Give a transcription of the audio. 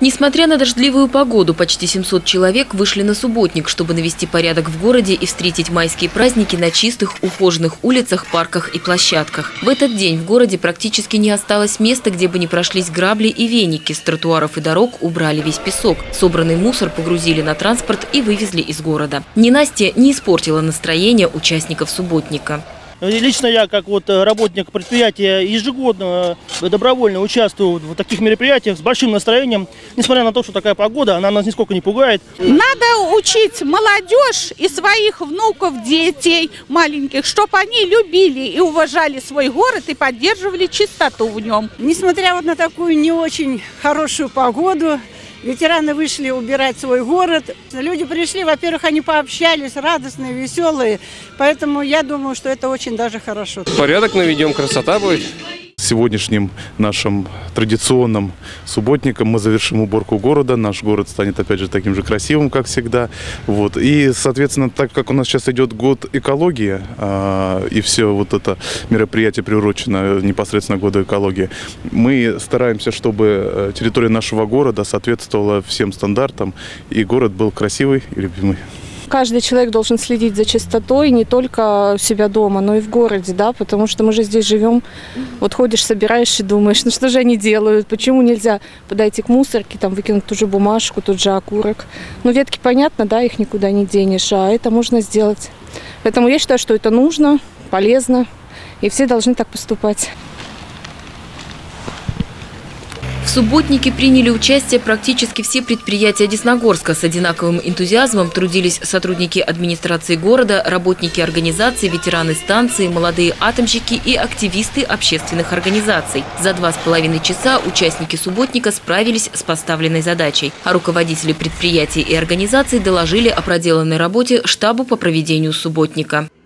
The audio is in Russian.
Несмотря на дождливую погоду, почти 700 человек вышли на субботник, чтобы навести порядок в городе и встретить майские праздники на чистых, ухоженных улицах, парках и площадках. В этот день в городе практически не осталось места, где бы не прошлись грабли и веники. С тротуаров и дорог убрали весь песок. Собранный мусор погрузили на транспорт и вывезли из города. Ненастье не испортило настроение участников субботника. Лично я, как работник предприятия, ежегодно добровольно участвую в таких мероприятиях с большим настроением. Несмотря на то, что такая погода, она нас нисколько не пугает. Надо учить молодежь и своих внуков, детей маленьких, чтобы они любили и уважали свой город и поддерживали чистоту в нем. Несмотря на такую не очень хорошую погоду, ветераны вышли убирать свой город. Люди пришли, во-первых, они пообщались, радостные, веселые. Поэтому я думаю, что это очень даже хорошо. Порядок наведем, красота будет. Сегодняшним нашим традиционным субботником мы завершим уборку города. Наш город станет опять же таким же красивым, как всегда. И, соответственно, так как у нас сейчас идет год экологии, и все это мероприятие приурочено непосредственно году экологии, мы стараемся, чтобы территория нашего города соответствовала всем стандартам, и город был красивый и любимый. Каждый человек должен следить за чистотой не только у себя дома, но и в городе, да, потому что мы же здесь живем. Ходишь, собираешь и думаешь, ну что же они делают, почему нельзя подойти к мусорке, выкинуть ту же бумажку, тот же окурок. Ветки, понятно, да, их никуда не денешь, а это можно сделать. Поэтому я считаю, что это нужно, полезно, и все должны так поступать. В субботнике приняли участие практически все предприятия Десногорска. С одинаковым энтузиазмом трудились сотрудники администрации города, работники организаций, ветераны станции, молодые атомщики и активисты общественных организаций. За 2,5 часа участники субботника справились с поставленной задачей. А руководители предприятий и организаций доложили о проделанной работе штабу по проведению субботника.